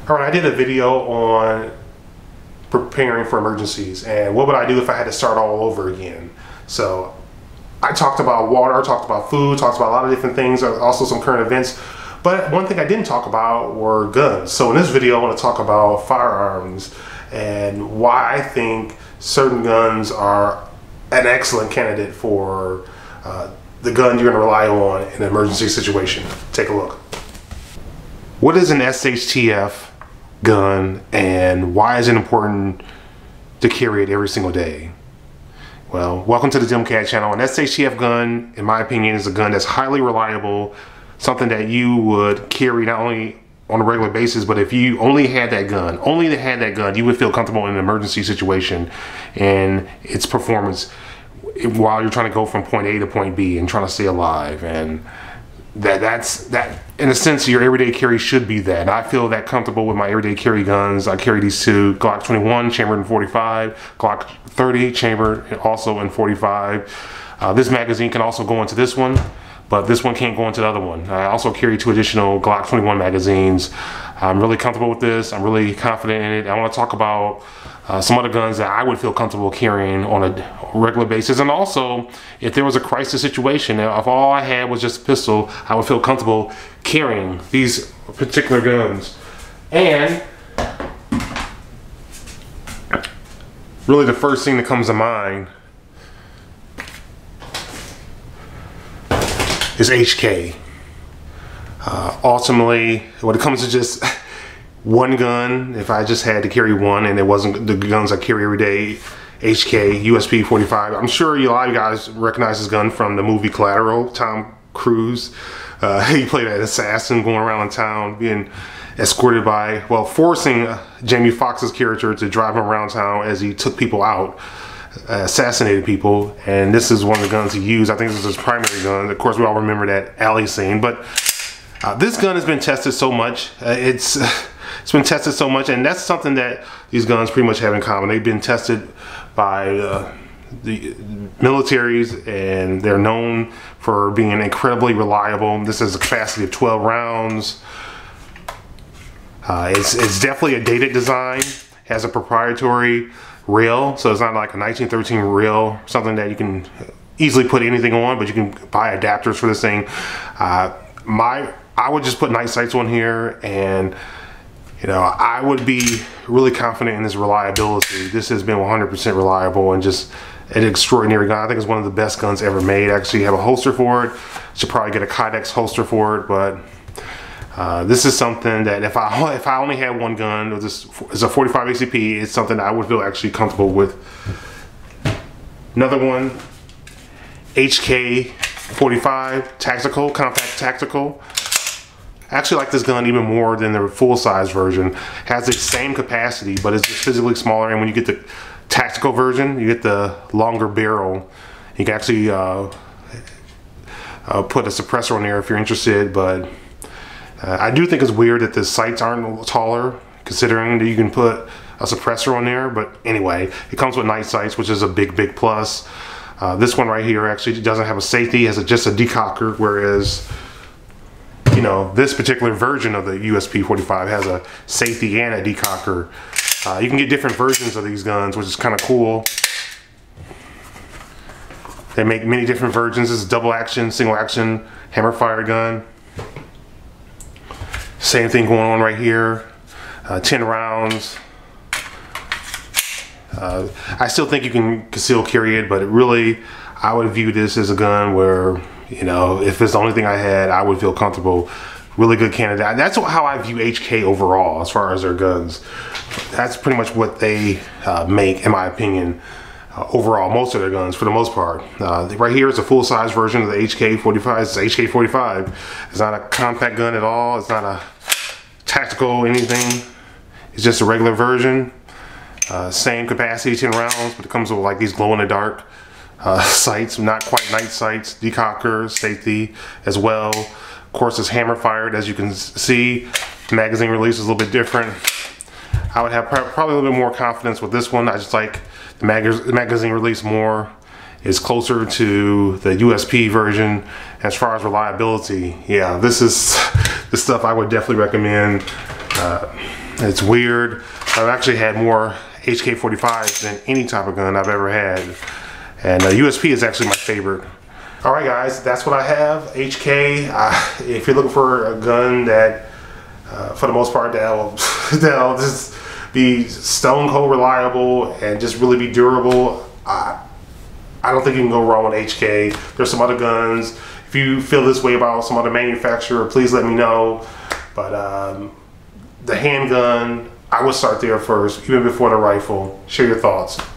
All right, I did a video on preparing for emergencies and what would I do if I had to start all over again. So I talked about water, talked about food, talked about a lot of different things, also some current events. But one thing I didn't talk about were guns. So in this video, I want to talk about firearms and why I think certain guns are an excellent candidate for the gun you're going to rely on in an emergency situation. Take a look. What is an SHTF gun and why is it important to carry it every single day? Well, welcome to the DimCat channel. An SHTF gun, in my opinion, is a gun that's highly reliable, something that you would carry not only on a regular basis, but if you only had that gun, you would feel comfortable in an emergency situation and its performance while you're trying to go from point A to point B and trying to stay alive. And that's in a sense, your everyday carry should be that. And I feel that comfortable with my everyday carry guns. I carry these two: Glock 21 chambered in 45, Glock 30 chambered also in 45. This magazine can also go into this one, but this one can't go into the other one. I also carry 2 additional Glock 21 magazines. I'm really comfortable with this. I'm really confident in it. I want to talk about some other guns that I would feel comfortable carrying on a regular basis. And also, if there was a crisis situation, if all I had was just a pistol, I would feel comfortable carrying these particular guns. And really the first thing that comes to mind is HK. Ultimately, when it comes to just one gun, if I just had to carry one and it wasn't the guns I carry every day, HK USP 45. I'm sure a lot of you guys recognize this gun from the movie Collateral. Tom Cruise, he played an assassin going around in town being escorted by, well, forcing Jamie Foxx's character to drive him around town as he took people out, assassinated people. And this is one of the guns he used. I think this is his primary gun. Of course, we all remember that alley scene, but this gun has been tested so much. It's been tested so much, and that's something that these guns pretty much have in common. They've been tested by the militaries, and they're known for being incredibly reliable. This has a capacity of 12 rounds. It's definitely a dated design. It has a proprietary rail, so it's not like a 1913 rail, something that you can easily put anything on, but you can buy adapters for this thing. I would just put night sights on here, and you know, I would be really confident in this reliability. This has been 100% reliable and just an extraordinary gun. I think it's one of the best guns ever made. I actually have a holster for it. Should probably get a Kydex holster for it, but this is something that if I only had one gun, this is a 45 ACP, it's something I would feel actually comfortable with. Another one, HK 45 Tactical, Compact Tactical. I actually like this gun even more than the full-size version. Has the same capacity, but it's just physically smaller. And when you get the tactical version, you get the longer barrel. You can actually put a suppressor on there if you're interested. But I do think it's weird that the sights aren't taller, considering that you can put a suppressor on there. But anyway, it comes with night sights, which is a big plus. This one right here actually doesn't have a safety. It has just a decocker, whereas you know, this particular version of the USP 45 has a safety and a decocker. You can get different versions of these guns, which is kind of cool. They make many different versions. This is double action, single action, hammer fire gun. Same thing going on right here. 10 rounds. I still think you can conceal carry it, but really, I would view this as a gun where, you know, if it's the only thing I had, I would feel comfortable. Really good candidate. That's how I view HK overall as far as their guns. That's pretty much what they make, in my opinion, overall, most of their guns for the most part. Right here is a full-size version of the HK 45. It's HK 45. It's not a compact gun at all. It's not a tactical anything. It's just a regular version. Same capacity, 10 rounds, but it comes with like these glow-in-the-dark sights, not quite night sights, decocker, safety as well. Of course, it's hammer fired, as you can see. Magazine release is a little bit different. I would have probably a little bit more confidence with this one. I just like the magazine release more. It's closer to the USP version as far as reliability. Yeah, this is the stuff I would definitely recommend. It's weird. I've actually had more HK-45s than any type of gun I've ever had. And USP is actually my favorite. All right, guys, that's what I have. HK. If you're looking for a gun that, for the most part, that'll just be stone cold reliable and just really be durable, I don't think you can go wrong with HK. There's some other guns. If you feel this way about some other manufacturer, please let me know. But the handgun, I would start there first, even before the rifle. Share your thoughts.